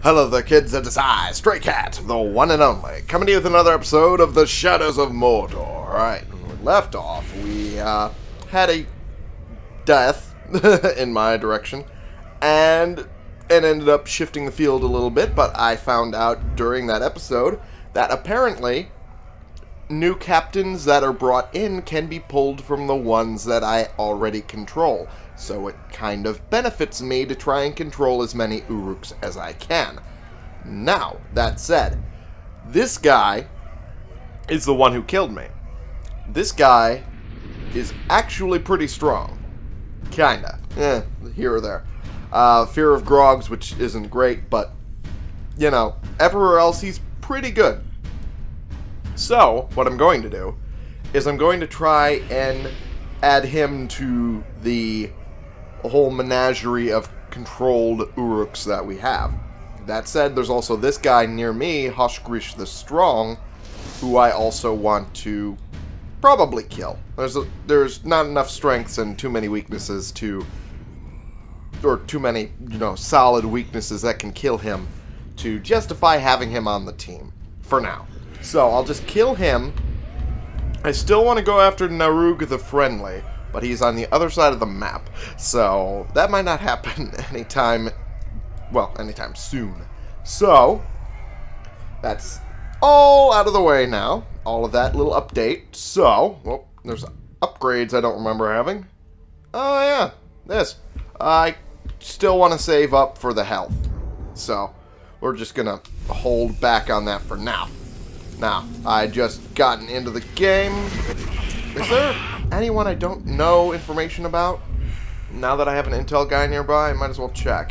Hello there, kids, it is I, Stray Cat, the one and only, coming to you with another episode of The Shadows of Mordor. Alright, when we left off, we had a death in my direction, and it ended up shifting the field a little bit, but I found out during that episode that apparently new captains that are brought in can be pulled from the ones that I already control. So it kind of benefits me to try and control as many Uruks as I can. Now, that said, this guy is the one who killed me. This guy is actually pretty strong. Kinda. Here or there. Fear of Grogs, which isn't great, but, you know, everywhere else he's pretty good. So, what I'm going to do is I'm going to try and add him to the whole menagerie of controlled Uruks that we have. That said, there's also this guy near me, Hoshgrish the Strong, who I also want to probably kill. There's not enough strengths and too many weaknesses or too many, solid weaknesses that can kill him to justify having him on the team, for now. So, I'll just kill him. I still want to go after Narug the Friendly, but he's on the other side of the map, so that might not happen anytime soon. So, that's all out of the way now. All of that little update. So, well, there's upgrades I don't remember having. Oh yeah, this. I still want to save up for the health, so we're just gonna hold back on that for now. Now, I just gotten into the game. Is there anyone I don't know information about? Now that I have an intel guy nearby, I might as well check.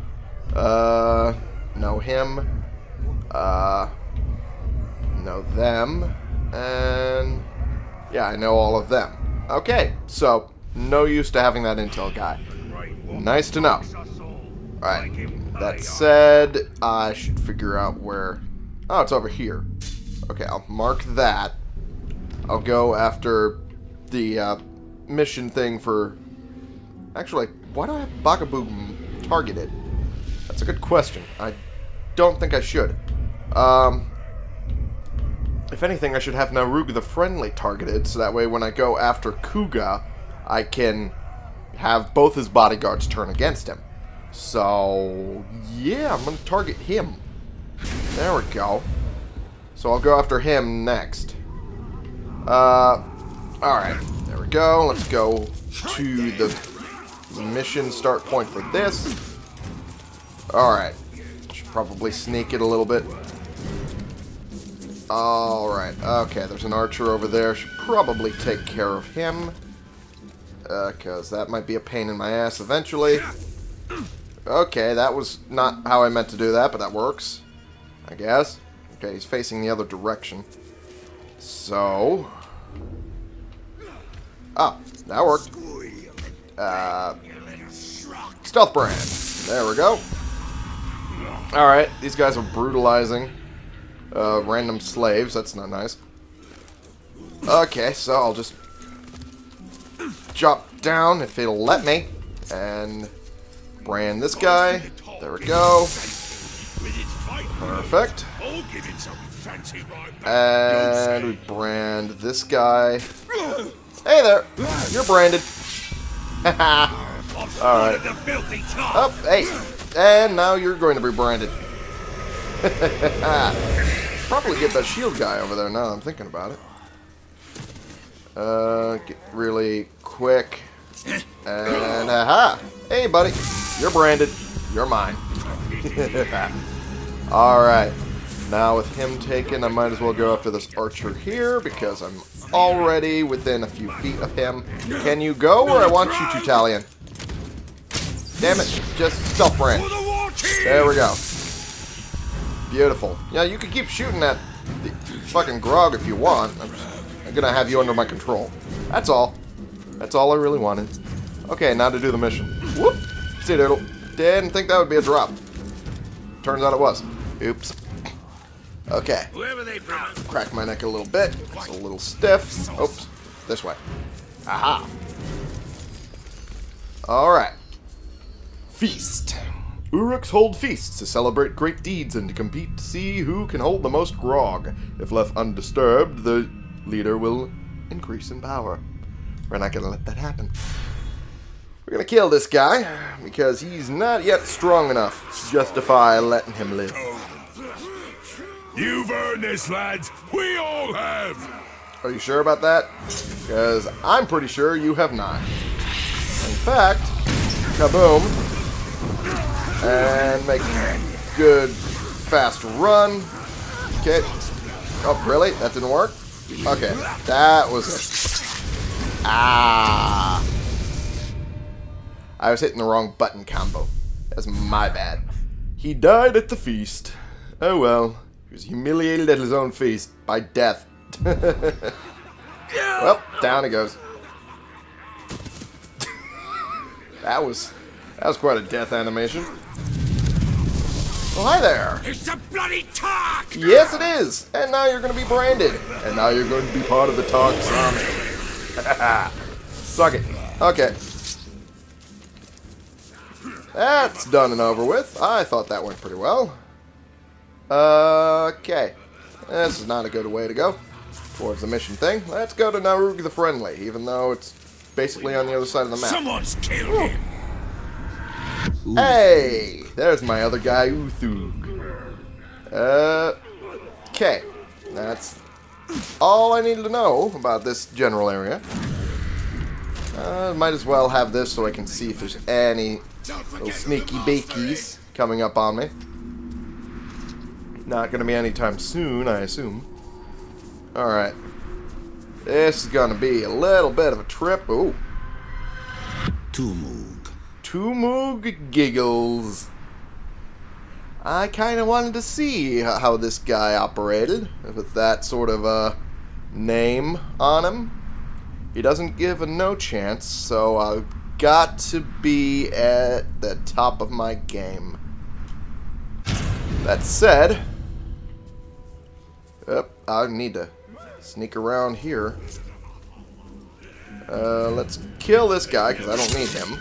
Know him. Know them. And yeah, I know all of them. Okay, so no use to having that intel guy. Nice to know. Alright, that said, I should figure out where... Oh, it's over here. Okay, I'll mark that. I'll go after the mission thing for... Actually, why do I have Bagaboo targeted? That's a good question. I don't think I should. If anything, I should have Narug the Friendly targeted, so that way when I go after Kuga, I can have both his bodyguards turn against him. So, yeah, I'm going to target him. There we go. So I'll go after him next. Alright, there we go. Let's go to the mission start point for this. Alright, should probably sneak it a little bit. Alright, okay, there's an archer over there. Should probably take care of him. Because that might be a pain in my ass eventually. Okay, that was not how I meant to do that, but that works, I guess. Okay, he's facing the other direction. So... Oh, that worked. Stealth brand. There we go. Alright, these guys are brutalizing random slaves. That's not nice. Okay, so I'll just drop down if it'll let me. And brand this guy. There we go. Perfect. And we brand this guy. Hey there! You're branded. Alright. Oh, hey. And now you're going to be branded. Probably get that shield guy over there now that I'm thinking about it. Get really quick. And aha! Hey, buddy. You're branded. You're mine. Alright. Now with him taken, I might as well go after this archer here because I'm already within a few feet of him. Can you go where I want you to, Talion? Damn it. Just stealth brand. There we go. Beautiful. Yeah, you can keep shooting at the fucking Grog if you want. I'm gonna have you under my control. That's all. That's all I really wanted. Okay, now to do the mission. Whoop! See doodle. Didn't think that would be a drop. Turns out it was. Oops. Okay. Crack my neck a little bit. It's a little stiff. Oops. This way. Aha. Alright. Feast. Uruks hold feasts to celebrate great deeds and to compete to see who can hold the most grog. If left undisturbed, the leader will increase in power. We're not going to let that happen. We're going to kill this guy because he's not yet strong enough to justify letting him live. You've earned this, lads. We all have. Are you sure about that? Because I'm pretty sure you have not. In fact, kaboom. And make a good, fast run. Okay. Oh, really? That didn't work? Okay. That was it. Ah. I was hitting the wrong button combo. That's my bad. He died at the feast. Oh well. He was humiliated at his own feast by death. Well, down he goes. That was quite a death animation. Oh, hi there. It's a bloody talk. Yes, it is. And now you're going to be branded. And now you're going to be part of the Tark's army. Suck it. Okay. That's done and over with. I thought that went pretty well. Okay. This is not a good way to go towards the mission thing. Let's go to Narug the Friendly, even though it's basically on the other side of the map. Someone's killed him. Hey! There's my other guy, Uthug. Okay. That's all I needed to know about this general area. Might as well have this so I can see if there's any little sneaky bakies coming up on me. Not going to be anytime soon, I assume. Alright. This is going to be a little bit of a trip. Ooh. Tumug giggles. I kind of wanted to see how this guy operated with that sort of name on him. He doesn't give a no chance, so I've got to be at the top of my game. That said, I need to sneak around here. Let's kill this guy because I don't need him.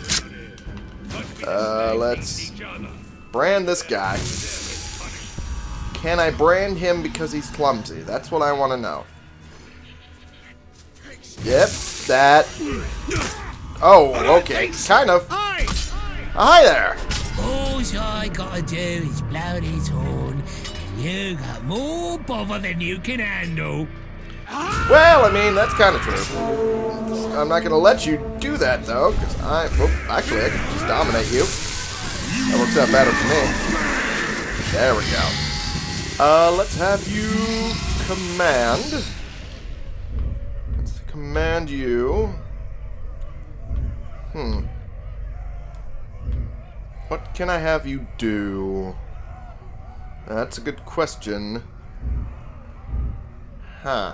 Let's brand this guy. Can I brand him because he's clumsy? That's what I want to know. Yep, that. Oh, okay, kind of. Hi there. All I gotta do is blow this horn, and you got more bother than you can handle. Well, I mean, that's kind of true. I'm not going to let you do that, though, because actually, I can just dominate you. That works out better for me. There we go. Let's have you command. Let's command you. What can I have you do? That's a good question. Huh.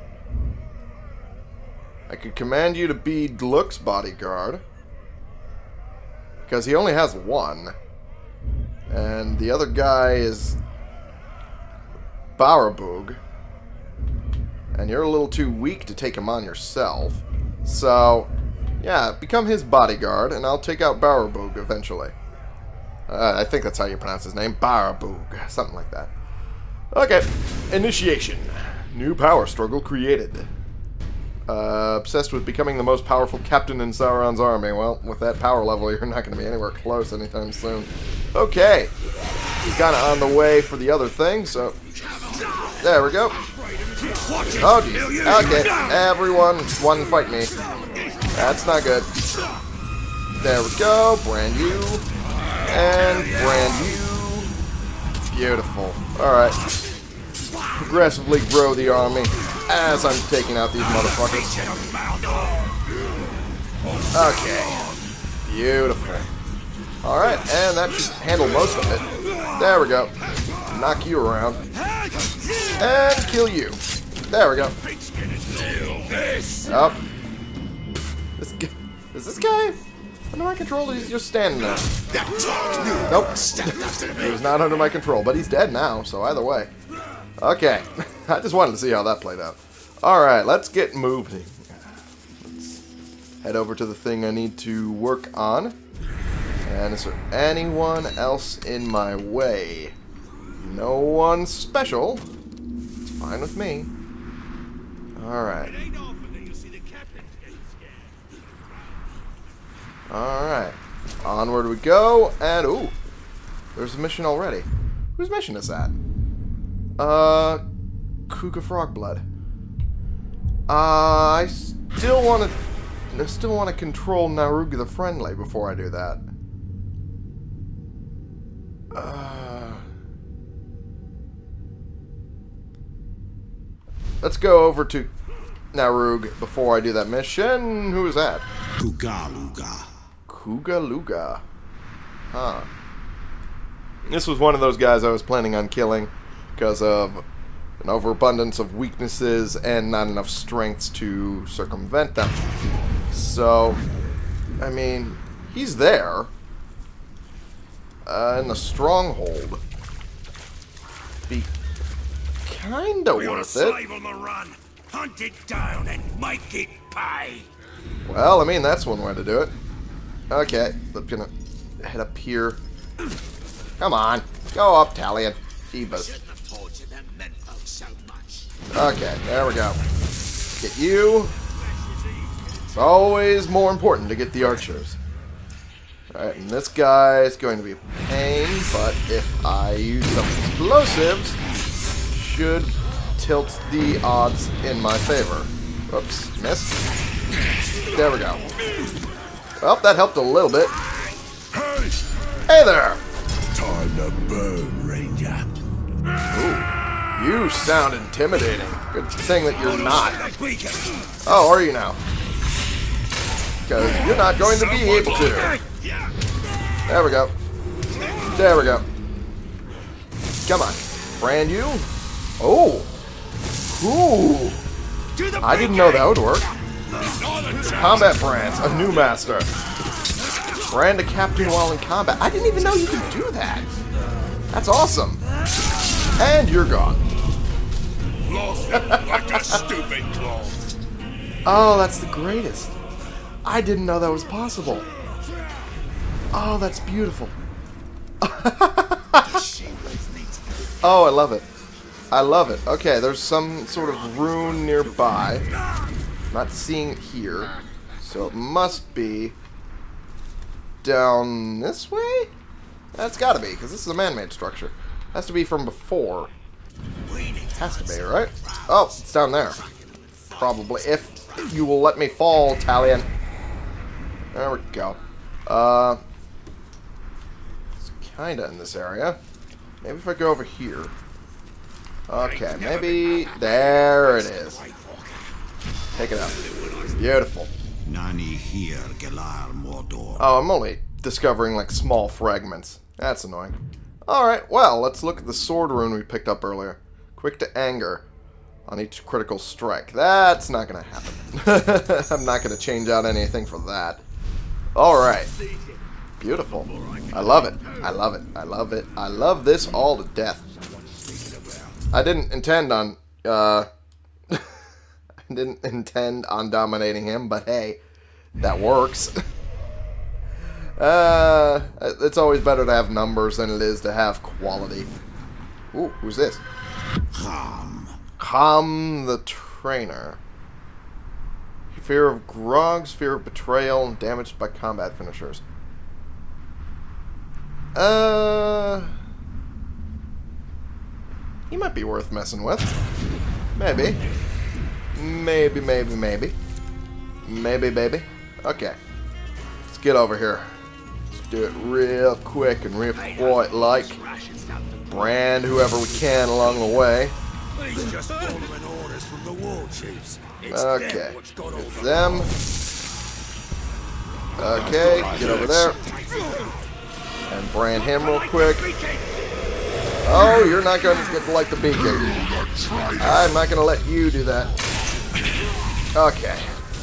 I could command you to be Gluck's bodyguard. Because he only has one. And the other guy is Barabug. And you're a little too weak to take him on yourself. So, yeah, become his bodyguard, and I'll take out Barabug eventually. I think that's how you pronounce his name. Barabug. Something like that. Okay. Initiation. New power struggle created. Obsessed with becoming the most powerful captain in Sauron's army. Well, with that power level, you're not going to be anywhere close anytime soon. Okay. He's kind of on the way for the other thing, so... There we go. Oh, geez. Okay. Everyone wanting to fight me. That's not good. There we go. Brand you. And brand you. Beautiful. Alright. Progressively grow the army as I'm taking out these motherfuckers. Okay. Beautiful. Alright, and that should handle most of it. There we go. Knock you around. And kill you. There we go. Oh. Is this guy under my control? He's just standing there. Nope. He was not under my control, but he's dead now, so either way. Okay. I just wanted to see how that played out. Alright, let's get moving. Let's head over to the thing I need to work on. And is there anyone else in my way? No one special. It's fine with me. Alright. Alright. Onward we go. And, ooh. There's a mission already. Whose mission is that? Kuga Frogblood. I still want to control Narug the Friendly before I do that. Let's go over to Narug before I do that mission. Who is that? Kugaluga. Kugaluga. Huh. This was one of those guys I was planning on killing because of an overabundance of weaknesses and not enough strengths to circumvent them. So, I mean, he's there. In the stronghold. Be kinda You're a worth it. slave on the run. Hunt it down and make it pay. Well, I mean, that's one way to do it. Okay, I'm gonna head up here. Come on, go up, Talion. Divas. Okay, there we go. Get you. It's always more important to get the archers. Alright, and this guy is going to be a pain, but if I use some explosives, should tilt the odds in my favor. Oops, missed. There we go. Well, that helped a little bit. Hey there! Time to burn, Ranger. Ooh, you sound intimidating. Good thing that you're not. Oh, are you now? Because you're not going to be able to. There we go. There we go. Come on. Brand you. Oh. Ooh. I didn't know that would work. Combat brands. A new master. Brand a captain while in combat. I didn't even know you could do that. That's awesome. And you're gone. Lost it like a stupid clone. Oh, that's the greatest. I didn't know that was possible. Oh, that's beautiful. Oh, I love it. I love it. Okay, there's some sort of rune nearby. Not seeing it here. So it must be down this way? That's gotta be, because this is a man-made structure. Has to be from before. Has to be, right? Oh, it's down there. Probably. If you will let me fall, Talion. There we go. It's kinda in this area. Maybe if I go over here. Okay, maybe... There it is. Take it out. Beautiful. Nani here, Galar Mordor. Oh, I'm only discovering, like, small fragments. That's annoying. Alright, well, let's look at the sword rune we picked up earlier. Quick to anger on each critical strike. That's not going to happen. I'm not going to change out anything for that. Alright. Beautiful. I love it. I love it. I love it. I love this all to death. I didn't intend on... I didn't intend on dominating him, but hey, that works. It's always better to have numbers than it is to have quality. Ooh, who's this? Kham the Trainer. Fear of grogs, fear of betrayal, and damaged by combat finishers. He might be worth messing with. Maybe. Maybe, maybe, maybe. Maybe, baby. Okay. Let's get over here. Let's do it real quick and real quiet-like. Brand whoever we can along the way. He's just following orders from the war chiefs. Okay. It's them. Okay, get over there. And brand him real quick. Oh, you're not going to get to light the beacon. I'm not going to let you do that. Okay.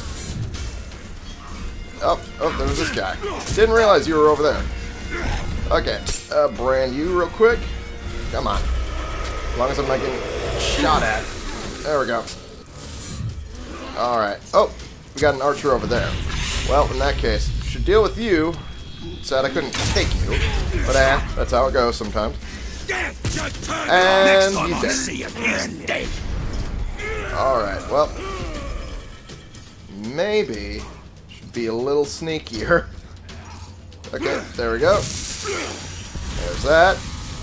Oh, there's this guy. Didn't realize you were over there. Okay, brand you real quick. Come on. As long as I'm not getting shot at. There we go. Alright. Oh, we got an archer over there. Well, in that case, should deal with you Said I couldn't take you, but that's how it goes sometimes. And he's dead. Alright, well, maybe should be a little sneakier. Okay, there we go. There's that.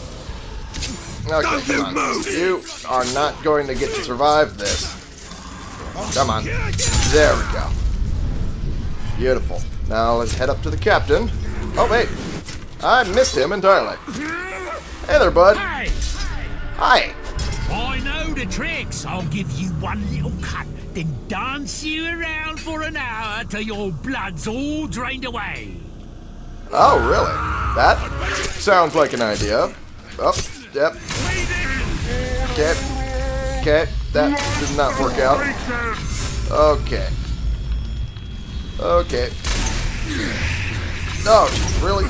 Okay, come on. You are not going to get to survive this. Come on. There we go. Beautiful. Now let's head up to the captain. Oh, wait. I missed him entirely. Hey there, bud. Hey! Hi. I know the tricks. I'll give you one little cut, then dance you around for an hour till your blood's all drained away. Oh, really? That sounds like an idea. Oh, yep. Okay. Okay. That did not work out. Okay. Okay. Oh, really?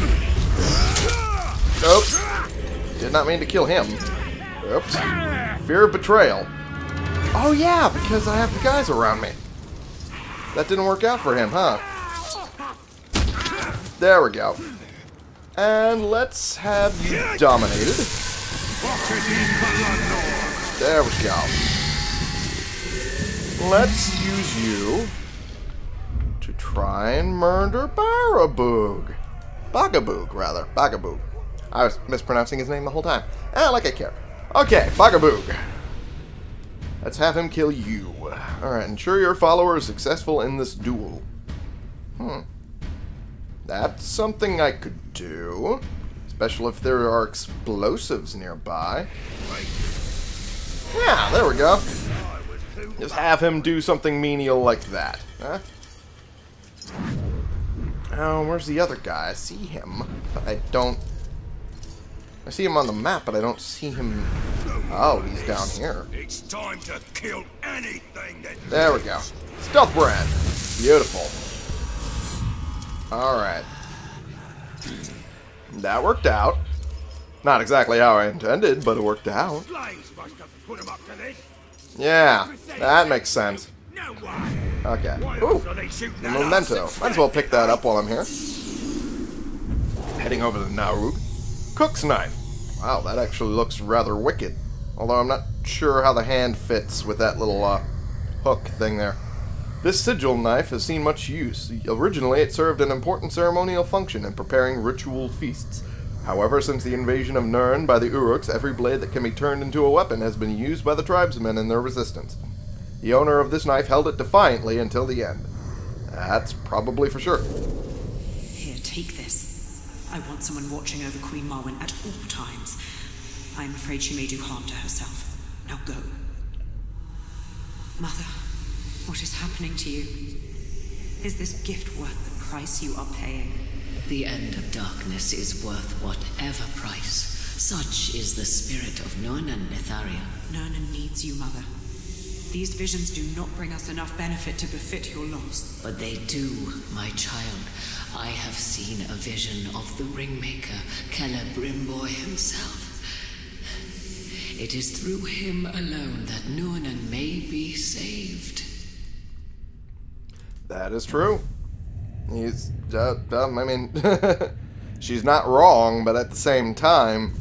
Nope. Did not mean to kill him. Oops. Fear of betrayal. Oh, yeah, because I have the guys around me. That didn't work out for him, huh? There we go. And let's have you dominated. There we go. Let's use you to try and murder Bagaboog. Bagaboog, rather. Bagaboog. I was mispronouncing his name the whole time. Like I care. Okay, Bagaboog. Let's have him kill you. Alright, ensure your follower is successful in this duel. That's something I could do. Especially if there are explosives nearby. Yeah, there we go. Just have him do something menial like that. Huh? Oh, where's the other guy? I see him, but I don't... I see him on the map, but I don't see him... Oh, he's down here. It's time to kill anything that... There we go. Stealth brand. Beautiful. Alright. That worked out. Not exactly how I intended, but it worked out. Slaves must have put 'em up to this. Yeah, that makes sense. No way. Okay. Why Ooh, else are they shooting the at memento. us? Might as well pick that up while I'm here. Heading over to Narug. Cook's knife. Wow, that actually looks rather wicked. Although I'm not sure how the hand fits with that little hook thing there. This sigil knife has seen much use. Originally, it served an important ceremonial function in preparing ritual feasts. However, since the invasion of Nurn by the Uruks, every blade that can be turned into a weapon has been used by the tribesmen in their resistance. The owner of this knife held it defiantly until the end. That's probably for sure. Here, take this. I want someone watching over Queen Marwen at all times. I'm afraid she may do harm to herself. Now go. Mother, what is happening to you? Is this gift worth the price you are paying? The end of darkness is worth whatever price. Such is the spirit of Nurn and Netharia. Nurna needs you, Mother. These visions do not bring us enough benefit to befit your loss. But they do, my child. I have seen a vision of the Ringmaker, Celebrimbor himself. It is through him alone that Nurnan may be saved. That is true. He's, I mean, she's not wrong, but at the same time,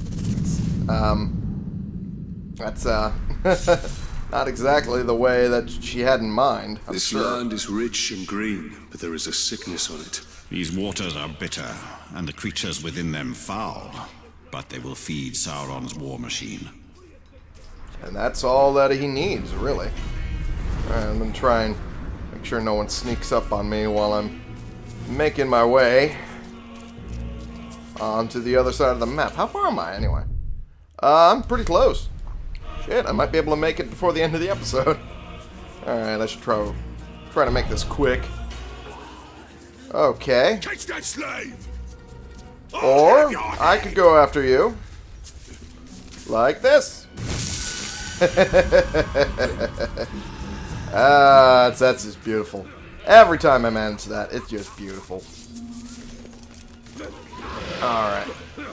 that's, not exactly the way that she had in mind. This land is rich and green, but there is a sickness on it. These waters are bitter, and the creatures within them foul, but they will feed Sauron's war machine. And that's all that he needs, really. Alright, I'm gonna try and make sure no one sneaks up on me while I'm making my way onto the other side of the map. How far am I, anyway? I'm pretty close. Shit, I might be able to make it before the end of the episode. Alright, I should try to make this quick. Okay. Catch that slave! Or I could go after you. Like this. That's just beautiful. Every time I manage that, it's just beautiful. Alright.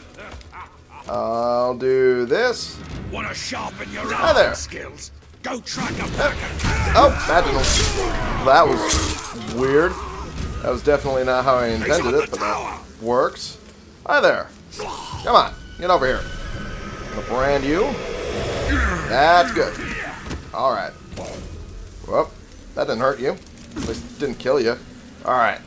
I'll do this. Want to sharpen your Hi there. skills? Go track a pack of cats. Oh, that didn't... That was weird. That was definitely not how I intended it, but that works. Hi there. Come on, get over here. I'm gonna brand you. That's good. Alright. Whoop. That didn't hurt you. At least it didn't kill you. Alright.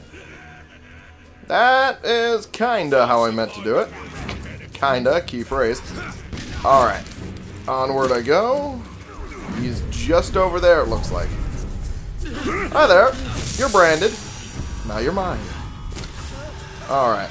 That is kinda how I meant to do it. Kinda, key phrase. Alright. Onward I go. He's just over there, it looks like. Hi there. You're branded. Now you're mine. Alright.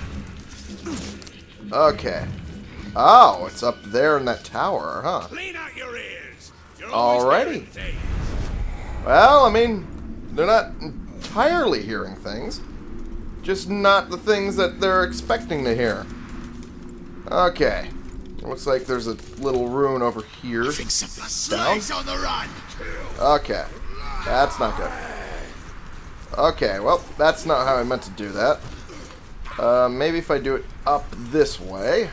Okay. Oh, it's up there in that tower, huh? Clean out your ears. You're Alrighty. Well, I mean, they're not entirely hearing things. Just not the things that they're expecting to hear. Okay. It looks like there's a little rune over here. Down. on the run. Okay. That's not good. Okay, well, that's not how I meant to do that. Maybe if I do it up this way.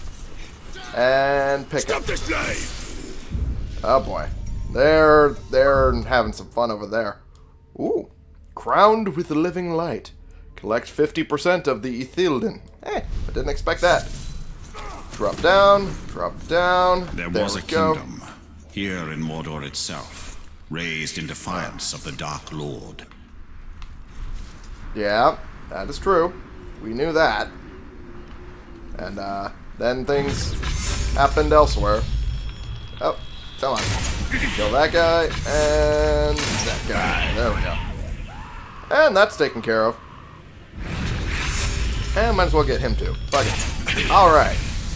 And pick up. Stop the slave. Oh boy. They're having some fun over there. Ooh. Crowned with the living light. Collect 50% of the Ithilden. Hey, I didn't expect that. Drop down, drop down. There was a kingdom, here in Mordor itself, raised in defiance of the Dark Lord. Yeah, that is true. We knew that. And, then things happened elsewhere. Oh, come on. Kill that guy, and that guy. There we go. And that's taken care of. And might as well get him too. Fuck it. Alright.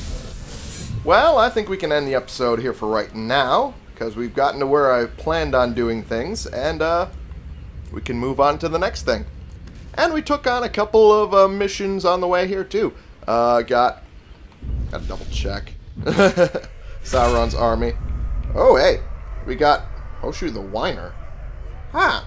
Well, I think we can end the episode here for right now, because we've gotten to where I planned on doing things, and, we can move on to the next thing. And we took on a couple of missions on the way here, too. Gotta double check. Sauron's army. Oh, hey. We got Hoshu the Whiner. Huh.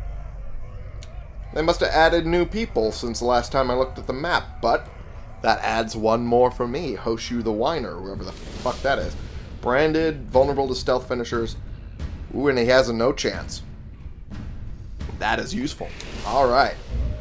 They must have added new people since the last time I looked at the map, but that adds one more for me. Hoshu the Whiner, whoever the fuck that is. Branded, vulnerable to stealth finishers. Ooh, and he has a no chance. That is useful. Alright.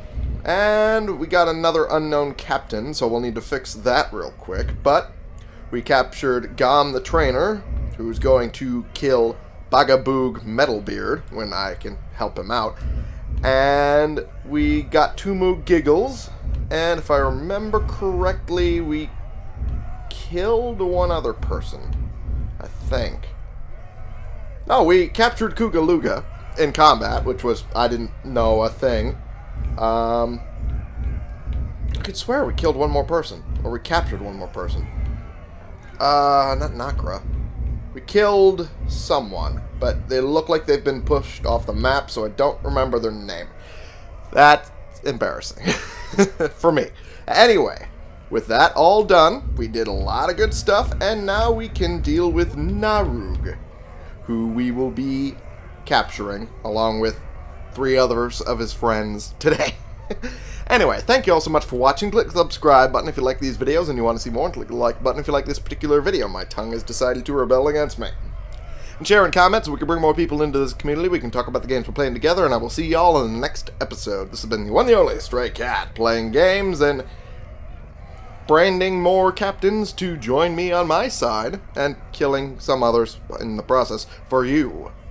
And we got another unknown captain, so we'll need to fix that real quick. But we captured Gom the Trainer, who's going to kill Bagaboog Metalbeard when I can help him out. And we got Tumu Giggles, and if I remember correctly, we killed one other person, I think. No, we captured Kugaluga in combat, which was, I didn't know, a thing. I could swear we killed one more person, or we captured one more person. Not Nakra. We killed someone, but they look like they've been pushed off the map, so I don't remember their name. That's embarrassing. For me. Anyway, with that all done, we did a lot of good stuff, and now we can deal with Narug, who we will be capturing, along with 3 others of his friends today. Anyway, thank you all so much for watching. Click the subscribe button if you like these videos and you want to see more, and click the like button if you like this particular video. My tongue has decided to rebel against me. And share and comment so we can bring more people into this community. We can talk about the games we're playing together, and I will see y'all in the next episode. This has been the one and only Stray Cat, playing games and branding more captains to join me on my side, and killing some others in the process for you.